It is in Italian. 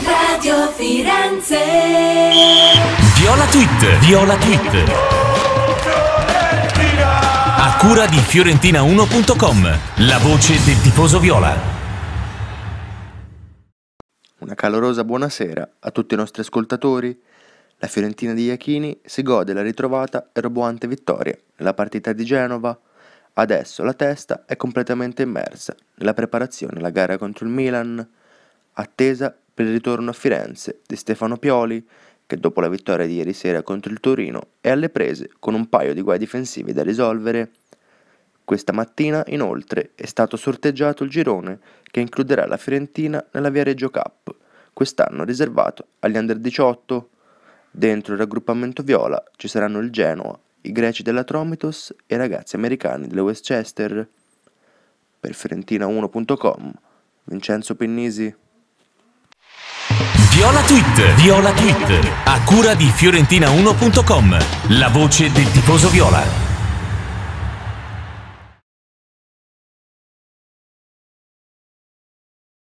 Radio Firenze. Viola Tweet. A cura di Fiorentina1.com, la voce del tifoso viola. Una calorosa buonasera a tutti i nostri ascoltatori. La Fiorentina di Iachini si gode la ritrovata e roboante vittoria nella partita di Genova. Adesso la testa è completamente immersa nella preparazione alla gara contro il Milan, attesa per il ritorno a Firenze di Stefano Pioli, che dopo la vittoria di ieri sera contro il Torino è alle prese con un paio di guai difensivi da risolvere. Questa mattina, inoltre, è stato sorteggiato il girone che includerà la Fiorentina nella Viareggio Cup, quest'anno riservato agli Under 18. Dentro il raggruppamento viola ci saranno il Genoa, i greci dell'Atromitos e i ragazzi americani del Westchester. Per Fiorentina1.com, Vincenzo Pinnisi. Viola Tweet, a cura di Fiorentina1.com, la voce del tifoso viola.